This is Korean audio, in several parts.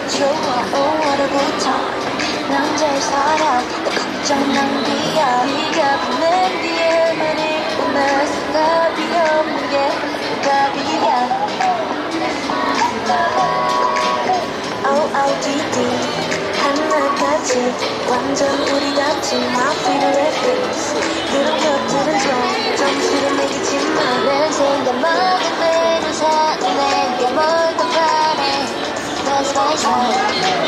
좋아 5월부터 난 제일 사랑 내 걱정 낭비야 네가 보낸 뒤에만 읽고 나서 답이 없는 게 답이야 OODD 하늘같이 완전 우리 같이 My favorite things 그런 것들은 좀 실은 내겠지만 내 생각만은 대로 사는 내게 뭘 더 바래 That's my side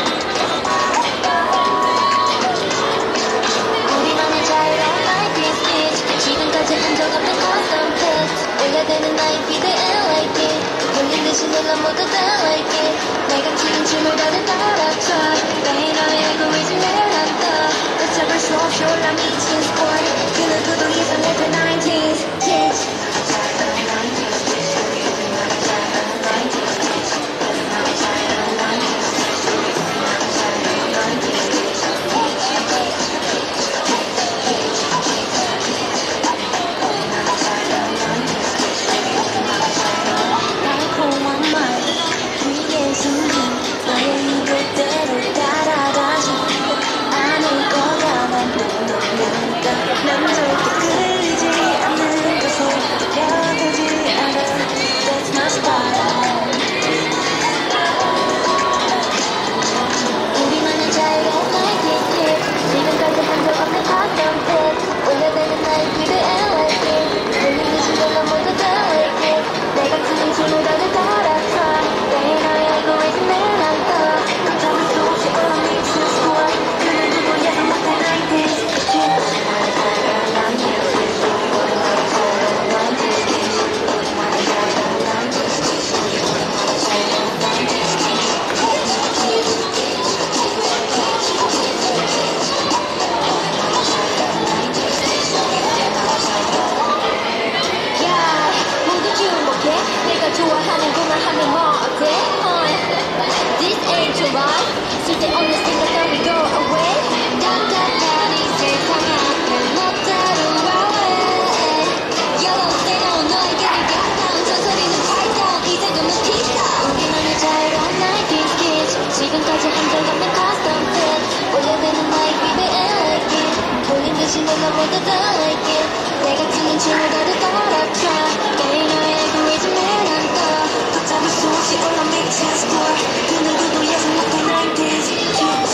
우리만의 자유로운 life is this 지금까지 한 적 없는 custom fit 올려대는 나의 비드에 like it 돌린 듯이 눌러 모두 다 like it 내가 추는 춤을 다들 따라춰 매일 너의 알고리즘에 난 떠 붙잡을 수 없이 올라 미친 스쿼드 그 누구도 이상해도 90s kids 좋아하는구나 하면 뭐 어때? This ain't your life 쓸데없는 생각하면 go away 답답한 이 세상에 너 따라와 여러분 때론 너에게 가까운 저 소리는 발동 이제도 묻히다 우리만의 자유로운 night is kids 지금까지 한 적 없는 custom fit 올려대는 나의 비드에 like it 돌린 듯이 눌러 모두 다 like it 내가 듣는 춤을 다들 따라춰 매일 너의 알고리즘에 붙잡을 수 없이 올라 미친 스코어 그 누구도 예상 못한 90s